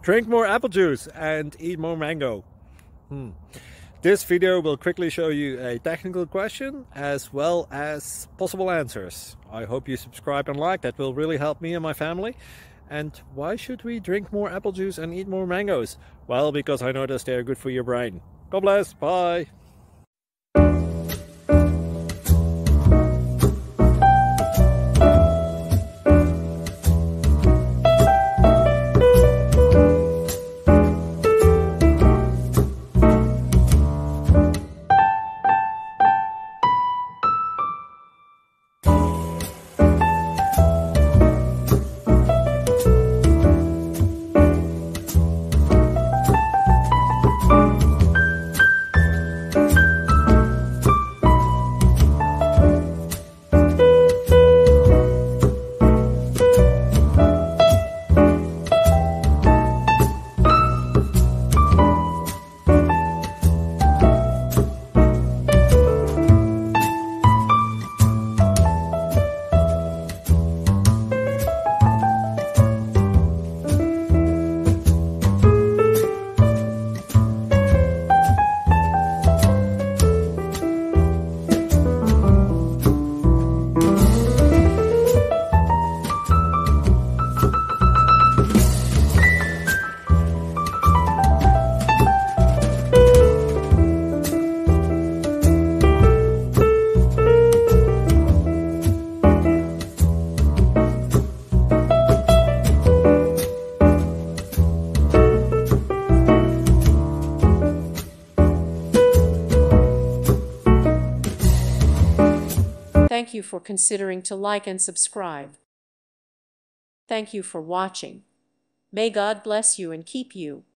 Drink more apple juice and eat more mango. This video will quickly show you a technical question as well as possible answers. I hope you subscribe and like, that will really help me and my family. And why should we drink more apple juice and eat more mangoes? Well, because I noticed they're good for your brain. God bless, bye! Thank you for considering to like and subscribe. Thank you for watching. May God bless you and keep you.